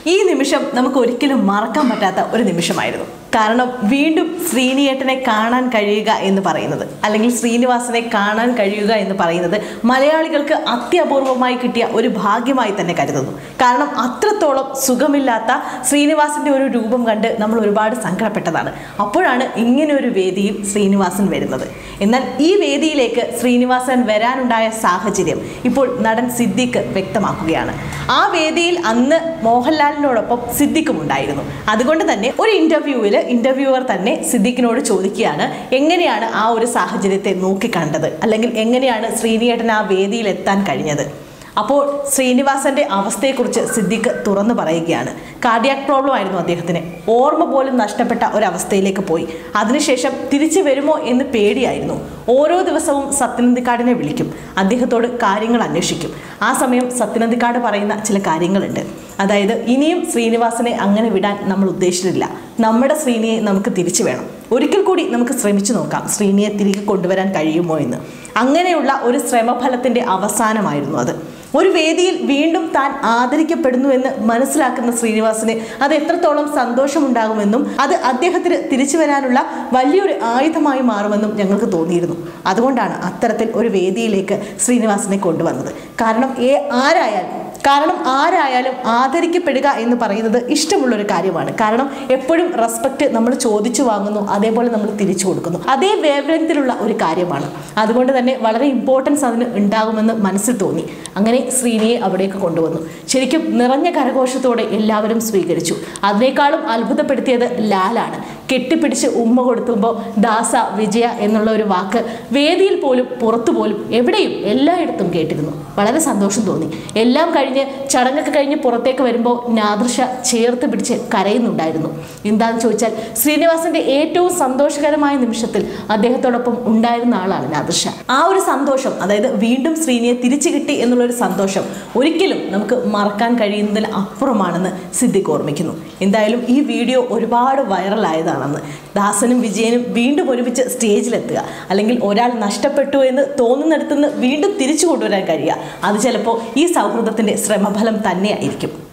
ഈ നിമിഷം നമുക്ക് ഒരിക്കലും മറക്കാൻ പറ്റാത്ത ഒരു നിമിഷമായിരുന്നു. കാരണം വീണ്ടും ശ്രീനിയേട്ടനെ കാണാൻ കഴിയുക എന്ന് പറയുന്നത്, അല്ലെങ്കിൽ ശ്രീനിവാസനെ കാണാൻ കഴിയുക എന്ന് പറയുന്നത് മലയാളികൾക്ക് അത്യപൂർവമായി കിട്ടിയ ഒരു ഭാഗ്യമായി തന്നെ കരുതുന്നു. കാരണം അത്രത്തോളം സുഖമില്ലാത്ത ശ്രീനിവാസന്റെ ഒരു രൂപം കണ്ട് നമ്മൾ ഒരുപാട് സങ്കടപ്പെട്ടതാണ്. അപ്പോഴാണ് ഇങ്ങനെ ഒരു വേദിയിൽ ശ്രീനിവാസൻ വരുന്നത്. എന്നാൽ ഈ വേദിയിലേക്ക് ശ്രീനിവാസൻ വരാനുണ്ടായ സാഹചര്യം ഇപ്പോൾ നടൻ സിദ്ദിഖ് വ്യക്തമാക്കുകയാണ്. ആ വേദിയിൽ അന്ന് മോഹൻലാലിനോടൊപ്പം സിദ്ദിഖും ഉണ്ടായിരുന്നു. അതുകൊണ്ട് തന്നെ ഒരു ഇന്റർവ്യൂവർ തന്നെ സിദ്ദിഖിനോട് ചോദിക്കുകയാണ്, എങ്ങനെയാണ് ആ ഒരു സാഹചര്യത്തെ നോക്കിക്കണ്ടത്, അല്ലെങ്കിൽ എങ്ങനെയാണ് ശ്രീനിയേട്ടൻ ആ വേദിയിൽ എത്താൻ കഴിഞ്ഞത്. അപ്പോൾ ശ്രീനിവാസന്റെ അവസ്ഥയെക്കുറിച്ച് സിദ്ദിഖ് തുറന്നു പറയുകയാണ്. കാർഡിയാക് പ്രോബ്ലം ആയിരുന്നു അദ്ദേഹത്തിന്. ഓർമ്മ പോലും നഷ്ടപ്പെട്ട ഒരവസ്ഥയിലേക്ക് പോയി. അതിനുശേഷം തിരിച്ചു വരുമോ എന്ന് പേടിയായിരുന്നു. ഓരോ ദിവസവും സത്യനന്ദിക്കാടിനെ വിളിക്കും, അദ്ദേഹത്തോട് കാര്യങ്ങൾ അന്വേഷിക്കും. ആ സമയം സത്യനന്ദിക്കാട് പറയുന്ന ചില കാര്യങ്ങളുണ്ട്. അതായത്, ഇനിയും ശ്രീനിവാസനെ അങ്ങനെ വിടാൻ നമ്മൾ ഉദ്ദേശിച്ചിട്ടില്ല. നമ്മുടെ ശ്രീനിയെ നമുക്ക് തിരിച്ചു വേണം. ഒരിക്കൽ കൂടി നമുക്ക് ശ്രമിച്ചു നോക്കാം ശ്രീനിയെ തിരികെ കൊണ്ടുവരാൻ കഴിയുമോ എന്ന്. അങ്ങനെയുള്ള ഒരു ശ്രമഫലത്തിന്റെ അവസാനമായിരുന്നു അത്. ഒരു വേദിയിൽ വീണ്ടും താൻ ആദരിക്കപ്പെടുന്നു എന്ന് മനസ്സിലാക്കുന്ന ശ്രീനിവാസന് അത് എത്രത്തോളം സന്തോഷമുണ്ടാകുമെന്നും അത് അദ്ദേഹത്തിന് തിരിച്ചു വരാനുള്ള വലിയൊരു ആയുധമായി മാറുമെന്നും ഞങ്ങൾക്ക് തോന്നിയിരുന്നു. അതുകൊണ്ടാണ് അത്തരത്തിൽ ഒരു വേദിയിലേക്ക് ശ്രീനിവാസനെ കൊണ്ടുവന്നത്. കാരണം ആരായാലും ആദരിക്കപ്പെടുക എന്ന് പറയുന്നത് ഇഷ്ടമുള്ളൊരു കാര്യമാണ്. കാരണം എപ്പോഴും റെസ്പെക്റ്റ് നമ്മൾ ചോദിച്ചു വാങ്ങുന്നു, അതേപോലെ നമ്മൾ തിരിച്ചു കൊടുക്കുന്നു. അതേ വേവ്ലെങ്തിലുള്ള ഒരു കാര്യമാണ്. അതുകൊണ്ട് തന്നെ വളരെ ഇമ്പോർട്ടൻസ് അതിന് ഉണ്ടാകുമെന്ന് മനസ്സിൽ തോന്നി. അങ്ങനെ ശ്രീനിയെ അവിടേക്ക് കൊണ്ടുവന്നു. ശരിക്കും നിറഞ്ഞ കരഘോഷത്തോടെ എല്ലാവരും സ്വീകരിച്ചു. അതിനേക്കാളും അത്ഭുതപ്പെടുത്തിയത് ലാലാണ്. കെട്ടിപ്പിടിച്ച് ഉമ്മ കൊടുത്തുമ്പോൾ ദാസ വിജയ എന്നുള്ള ഒരു വാക്ക് വേദിയിൽ പോലും പുറത്തു പോലും എവിടെയും എല്ലായിടത്തും കേട്ടിരുന്നു. വളരെ സന്തോഷം തോന്നി. എല്ലാം കഴിഞ്ഞ് ചടങ്ങൊക്കെ കഴിഞ്ഞ് പുറത്തേക്ക് വരുമ്പോൾ നാദൃശ ചേർത്ത് പിടിച്ച് കരയുന്നുണ്ടായിരുന്നു. എന്താണെന്ന് ചോദിച്ചാൽ, ശ്രീനിവാസന്റെ ഏറ്റവും സന്തോഷകരമായ നിമിഷത്തിൽ അദ്ദേഹത്തോടൊപ്പം ഉണ്ടായിരുന്ന ആളാണ് നാദൃശ. ആ ഒരു സന്തോഷം, അതായത് വീണ്ടും ശ്രീനിയെ തിരിച്ചു കിട്ടി എന്നുള്ളൊരു സന്തോഷം ഒരിക്കലും നമുക്ക് മറക്കാൻ കഴിയുന്നതിൽ അപ്പുറമാണെന്ന് സിദ്ദിഖ് ഓർമ്മിക്കുന്നു. എന്തായാലും ഈ വീഡിയോ ഒരുപാട് വൈറലായതാണെന്ന്. ദാസനും വിജയനും വീണ്ടും ഒരുമിച്ച് സ്റ്റേജിലെത്തുക, അല്ലെങ്കിൽ ഒരാൾ നഷ്ടപ്പെട്ടു എന്ന് തോന്നുന്നിടത്തുനിന്ന് വീണ്ടും തിരിച്ചു കൊണ്ടുവരാൻ കഴിയുക, അത് ചിലപ്പോൾ ഈ സൗഹൃദത്തിന്റെ ശ്രമഫലം തന്നെയായിരിക്കും.